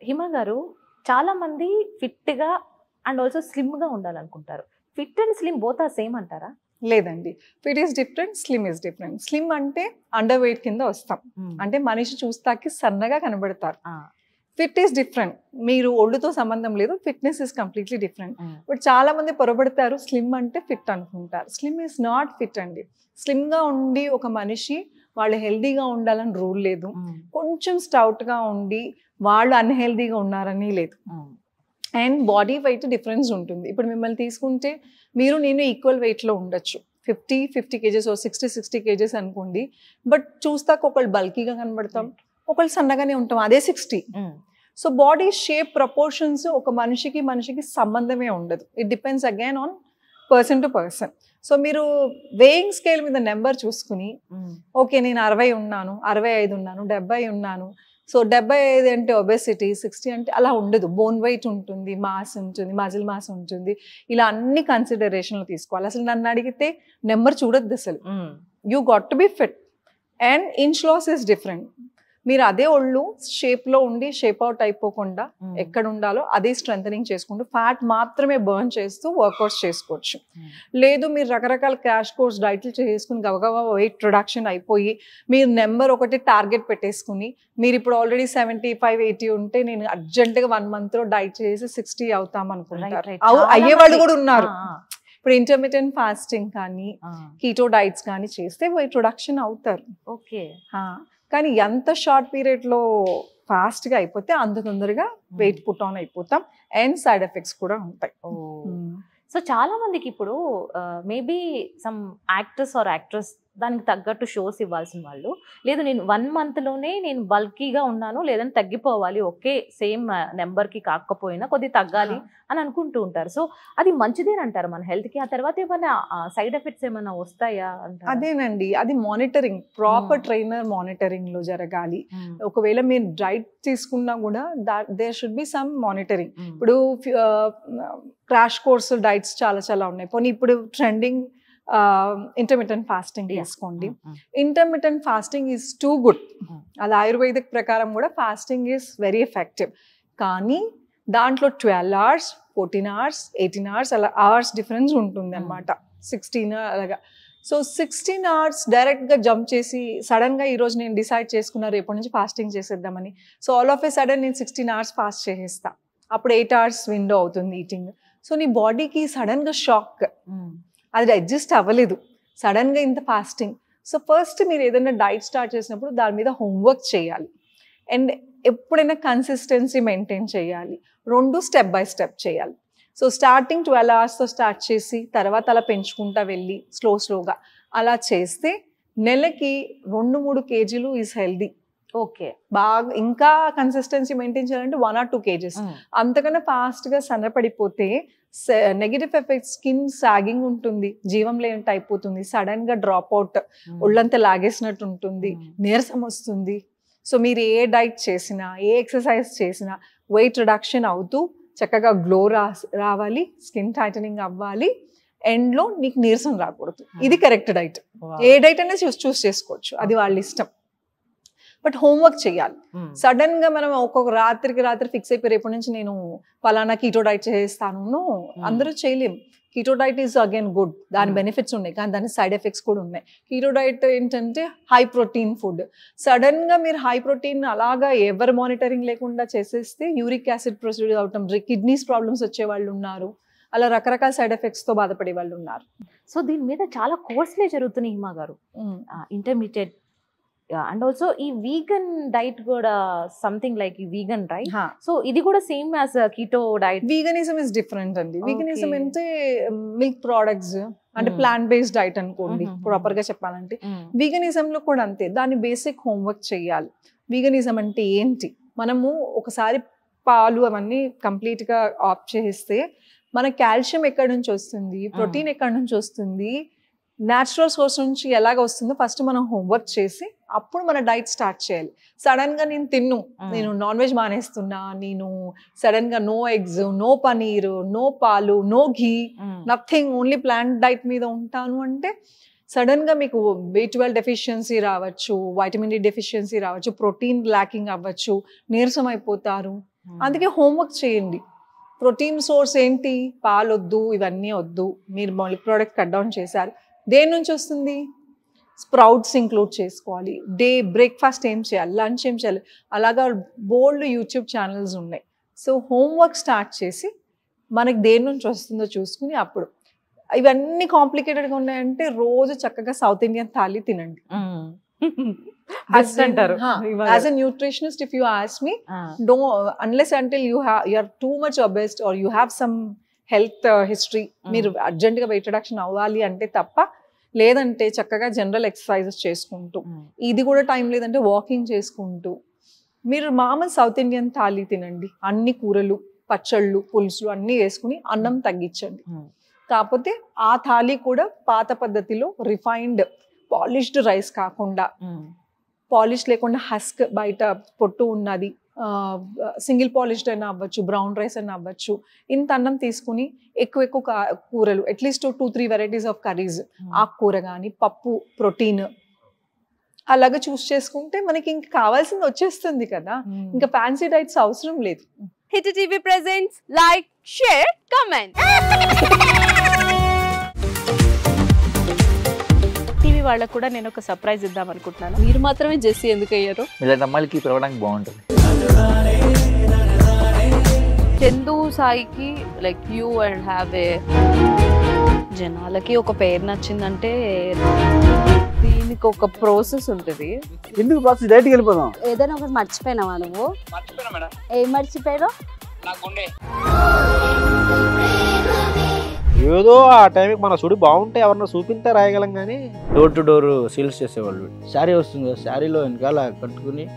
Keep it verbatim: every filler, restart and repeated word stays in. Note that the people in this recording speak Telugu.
హిమ గారు చాలా మంది ఫిట్ గా అండ్ ఆల్సో స్లిమ్ గా ఉండాలనుకుంటారు. Fit and slim both are same అంటారా? లేదండి, fit is different, slim is different. Slim అంటే అండర్ వెయిట్ కింద వస్తాం, అంటే మనిషి చూస్తాకి సన్నగా కనబడతారు. ఫిట్ ఈస్ డిఫరెంట్, మీరు ఒళ్ళుతో సంబంధం లేదు, fitness is completely different. But చాలా మంది పొరబడతారు, స్లిమ్ అంటే ఫిట్ అనుకుంటారు. స్లిమ్ ఈస్ నాట్ ఫిట్ అండి. స్లిమ్ గా ఉండి ఒక మనిషి వాళ్ళు హెల్దీగా ఉండాలని రూల్ లేదు, కొంచెం స్టౌట్ గా ఉండి వాళ్ళు అన్హెల్దీగా ఉన్నారని లేదు. అండ్ బాడీ వెయిట్ డిఫరెన్స్ ఉంటుంది. ఇప్పుడు మిమ్మల్ని తీసుకుంటే మీరు నేను ఈక్వల్ వెయిట్లో ఉండొచ్చు, fifty fifty kgs sixty sixty kgs అనుకోండి. బట్ చూస్తాక ఒకళ్ళు బల్కీగా కనబడతాం, ఒకళ్ళు సన్నగానే ఉంటాం, అదే sixty. So body shape proportions ఒక మనిషికి మనిషికి సంబంధమే ఉండదు. It depends again on person to person. So మీరు వేయింగ్ స్కేల్ మీద నెంబర్ చూసుకుని ఓకే నేను అరవై ఉన్నాను, అరవై ఐదు ఉన్నాను, డెబ్బై ఉన్నాను, సో డెబ్బై ఐదు అంటే ఒబెసిటీ, సిక్స్టీ అంటే అలా ఉండదు. బోన్ వెయిట్ ఉంటుంది, మాస్ ఉంటుంది, మజిల్ మాస్ ఉంటుంది, ఇలా అన్ని కన్సిడరేషన్లు తీసుకోవాలి. అసలు నన్ను అడిగితే నెంబర్ చూడొద్దు అసలు. You got to be fit and inch loss is different. మీరు అదే ఒళ్ళు షేప్లో ఉండి షేప్ అవుట్ అయిపోకుండా ఎక్కడ ఉండాలో అదే స్ట్రెంథనింగ్ చేసుకుంటూ ఫ్యాట్ మాత్రమే బర్న్ చేస్తూ వర్కౌట్స్ చేసుకోవచ్చు. లేదు మీరు రకరకాల క్రాష్ కోర్స్ డైట్లు చేసుకుని గవగవ వెయిట్ ప్రొడక్షన్ అయిపోయి మీరు నెంబర్ ఒకటి టార్గెట్ పెట్టేసుకుని మీరు ఇప్పుడు ఆల్రెడీ సెవెంటీ ఫైవ్ ఎయిటీ ఉంటే నేను అర్జెంట్గా వన్ మంత్లో డైట్ చేసి సిక్స్టీ అవుతాం అనుకుంటారు. అయ్యేవాళ్ళు కూడా ఉన్నారు. ఇప్పుడు ఇంటర్మీడియట్ ఫాస్టింగ్ కానీ కీటో డైట్స్ కానీ చేస్తే వెయిట్ ప్రొడక్షన్ అవుతారు. ఓకే, కానీ ఎంత షార్ట్ పీరియడ్లో ఫాస్ట్గా అయిపోతే అంత తొందరగా వెయిట్ పుట్ ఆన్ అయిపోతాం అండ్ సైడ్ ఎఫెక్ట్స్ కూడా ఉంటాయి. సో చాలా మందికి ఇప్పుడు maybe some actors or actress దానికి తగ్గట్టు షోస్ ఇవ్వాల్సిన వాళ్ళు, లేదు నేను వన్ మంత్లోనే నేను బల్కీగా ఉన్నాను లేదని తగ్గిపోవాలి, ఒకే సేమ్ నెంబర్కి కాకపోయినా కొద్ది తగ్గాలి అని అనుకుంటూ ఉంటారు. సో అది మంచిదేనంటారు మన హెల్త్కి. ఆ తర్వాత ఏమైనా సైడ్ ఎఫెక్ట్స్ ఏమైనా వస్తాయా అంటారు? అదేనండి, అది మానిటరింగ్, ప్రాపర్ ట్రైనర్ మానిటరింగ్లో జరగాలి. ఒకవేళ మీరు డైట్ తీసుకున్నా కూడా there should be some monitoring. ఇప్పుడు క్రాష్ కోర్స్ డైట్స్ చాలా చాలా ఉన్నాయి. పోనీ ఇప్పుడు ట్రెండింగ్ ఇంటర్మిటెంట్ ఫాస్టింగ్ తీసుకోండి. Intermittent fasting is too good. అది ఆయుర్వేదిక్ ప్రకారం కూడా ఫాస్టింగ్ ఈజ్ వెరీ ఎఫెక్టివ్. కానీ దాంట్లో twelve hours fourteen hours eighteen hours అలా అవర్స్ డిఫరెన్స్ ఉంటుంది అనమాట, సిక్స్టీన్ అలాగా. సో సిక్స్టీన్ అవర్స్ డైరెక్ట్గా జంప్ చేసి సడన్గా ఈరోజు నేను డిసైడ్ చేసుకున్నా రేపటి నుంచి ఫాస్టింగ్ చేసేద్దామని, so all of a sudden నేను సిక్స్టీన్ అవర్స్ ఫాస్ట్ చేసేస్తా, అప్పుడు ఎయిట్ అవర్స్ విండో అవుతుంది ఈటింగ్. సో నీ బాడీకి సడన్గా షాక్, అది అడ్జస్ట్ అవ్వలేదు సడన్గా ఇంత ఫాస్టింగ్. సో ఫస్ట్ మీరు ఏదైనా డైట్ స్టార్ట్ చేసినప్పుడు దాని మీద హోంవర్క్ చేయాలి అండ్ ఎప్పుడైనా కన్సిస్టెన్సీ మెయింటైన్ చేయాలి. రెండు స్టెప్ బై స్టెప్ చేయాలి. సో స్టార్టింగ్ ట్వెల్వ్ అవర్స్తో స్టార్ట్ చేసి తర్వాత అలా పెంచుకుంటా వెళ్ళి స్లో స్లోగా అలా చేస్తే నెలకి రెండు మూడు కేజీలు ఈజ్ హెల్దీ. ఓకే, బాగా ఇంకా కన్సిస్టెన్సీ మెయింటైన్ చేయాలంటే వన్ ఆర్ టూ కేజెస్. అంతకన్నా ఫాస్ట్గా సన్నపడిపోతే నెగిటివ్ ఎఫెక్ట్, స్కిన్ సాగింగ్ ఉంటుంది, జీవం లేనట్టు అయిపోతుంది, సడన్ గా డ్రాప్ అవుట్, ఒళ్ళంతా లాగేసినట్టు ఉంటుంది, నీరసం వస్తుంది. సో మీరు ఏ డైట్ చేసినా ఏ ఎక్సర్సైజ్ చేసినా వెయిట్ రిడక్షన్ అవుతూ చక్కగా గ్లో రా రావాలి, స్కిన్ టైటనింగ్ అవ్వాలి, ఎండ్లో నీకు నీరసం రాకూడదు. ఇది కరెక్ట్ డైట్. ఏ డైట్ అయినా చూస్ చూస్ చేసుకోవచ్చు, అది వాళ్ళ ఇష్టం. బట్ హోంవర్క్ చేయాలి. సడన్ గా మనం ఒక్కొక్క రాత్రికి రాత్రి ఫిక్స్ అయిపోయి రేపటి నుంచి నేను ఫలానా కీటో డైట్ చేస్తాను అందరూ చేయలేము. Keto diet is again good, దాని బెనిఫిట్స్ ఉన్నాయి కానీ దాని సైడ్ ఎఫెక్ట్స్ కూడా ఉన్నాయి. కీటో డైట్ ఏంటంటే హై ప్రోటీన్ ఫుడ్. సడన్ గా మీరు హై ప్రోటీన్ అలాగా ఎవరు మానిటరింగ్ లేకుండా చేసేస్తే యూరిక్ యాసిడ్ ప్రొసీడ్ అవటం, కిడ్నీస్ ప్రాబ్లమ్స్ వచ్చే వాళ్ళు ఉన్నారు, అలా రకరకాల సైడ్ ఎఫెక్ట్స్ తో బాధపడే వాళ్ళు ఉన్నారు. సో దీని మీద చాలా కోర్సులే జరుగుతున్నాయి హిమా గారు, ఇంటర్మీడియట్ అండ్ ఆల్సో ఈ వీగన్ డైట్ కూడా సంథింగ్ లైక్ ఈ వీగన్ డైట్. సో ఇది కూడా same as keto diet. Veganism is different అండి. వీగనిజం అంటే మిల్క్ ప్రోడక్ట్స్ అంటే ప్లాంట్ బేస్డ్ డైట్ అనుకోండి ప్రాపర్ గా చెప్పాలంటే. వీగనిజం లో కూడా అంతే, దాని బేసిక్ హోంవర్క్ చేయాలి. వీగనిజం అంటే ఏంటి, మనము ఒకసారి పాలు అవన్నీ కంప్లీట్ గా ఆఫ్ చేస్తే మన కాల్షియం ఎక్కడి నుంచి వస్తుంది, ప్రోటీన్ ఎక్కడి నుంచి వస్తుంది, న్యాచురల్ సోర్స్ నుంచి ఎలాగ వస్తుందో ఫస్ట్ మనం హోంవర్క్ చేసి అప్పుడు మన డైట్ స్టార్ట్ చేయాలి. సడన్ గా నేను తిన్ను, నేను నాన్ వెజ్ మానేస్తున్నా, నేను సడన్ గా no eggs, no paneer, no పాలు, no ghee, nothing, only plant diet మీద ఉంటాను అంటే సడన్ గా మీకు బి ట్వెల్వ్ డెఫిషియన్సీ రావచ్చు, వైటమిన్ డి డెఫిషియన్సీ రావచ్చు, ప్రోటీన్ ల్యాకింగ్ అవ్వచ్చు, నీరసం అయిపోతారు. అందుకే హోంవర్క్ చేయండి. ప్రోటీన్ సోర్స్ ఏంటి? పాలు వద్దు, ఇవన్నీ వద్దు, మీరు మిల్క్ ప్రోడక్ట్ కట్ డౌన్ చేశారు, దేని నుంచి వస్తుంది? స్ప్రౌట్స్ ఇంక్లూడ్ చేసుకోవాలి. డే బ్రేక్ఫాస్ట్ ఏం చేయాలి, లంచ్ ఏం చేయాలి, అలాగా బోల్డ్ యూట్యూబ్ ఛానల్స్ ఉన్నాయి. సో హోంవర్క్ స్టార్ట్ చేసి మనకి దేని నుంచి వస్తుందో చూసుకుని అప్పుడు. ఇవన్నీ కాంప్లికేటెడ్గా ఉన్నాయంటే రోజు చక్కగా సౌత్ ఇండియన్ థాలీ తినండి. అంటారు as a nutritionist, if you ask me, do unless until you have you are too much obesed or you have some health history, మీరు అర్జెంట్గా వెయిట్ రిడక్షన్ అవ్వాలి అంటే తప్ప, లేదంటే చక్కగా జనరల్ ఎక్సర్సైజెస్ చేసుకుంటూ, ఇది కూడా టైం లేదంటే వాకింగ్ చేసుకుంటూ మీరు మామూలు సౌత్ ఇండియన్ థాలీ తినండి. అన్ని కూరలు, పచ్చళ్ళు, పులుసులు అన్నీ వేసుకుని అన్నం తగ్గించండి. కాకపోతే ఆ థాలీ కూడా పాత పద్ధతిలో రిఫైన్డ్ పాలిష్డ్ రైస్ కాకుండా, పాలిష్ లేకుండా హస్క్ బయట పొట్టు ఉన్నది, సింగిల్ పాలిష్డ్ అయినా అవ్వచ్చు, బ్రౌన్ రైస్ అయినా అవ్వచ్చు, ఇంత అన్నం తీసుకుని ఎక్కువ ఎక్కువ కూరలు, at least two three varieties of curries, ఆకుకూర కానీ పప్పు, ప్రోటీన్ అలాగా చూస్ చేసుకుంటే మనకి ఇంక కావాల్సింది వచ్చేస్తుంది కదా. ఇంకా ఫ్యాన్సీ డైట్స్ అవసరం లేదు. Hit TV presents like, share, comment. TV వాళ్ళకు కూడా నేను ఒక సర్ప్రైజ్ ఇద్దాం అనుకుంటున్నాను. మీరు మాత్రమే జెస్సీ ఎందుకు అయ్యారు? ఇలాంటి అమ్మాయిలకి పిలవడానికి బాగుంటుంది. చందు సాయికి like you and have a, జనాలకి ఒక పేరు నచ్చిందంటే దీనికి ఒక ప్రాసెస్ ఉంటుంది. ఎందుకు ప్రాసెస్? డైరెక్ట్కి వెళ్ళిపోదాం. ఏదైనా ఒకటి మర్చిపోయినావా నువ్వు? ఏం మర్చిపోయావు? ఏదో ఆ టైంకి మన సుడి బాగుంటే ఎవరన్నా చూపిస్తే రాయగలం కానీ డోర్ టు డోర్ సేల్స్ చేసేవాళ్ళు. శారీ వస్తుంది కదా, శారీలో వెనకాల కట్టుకుని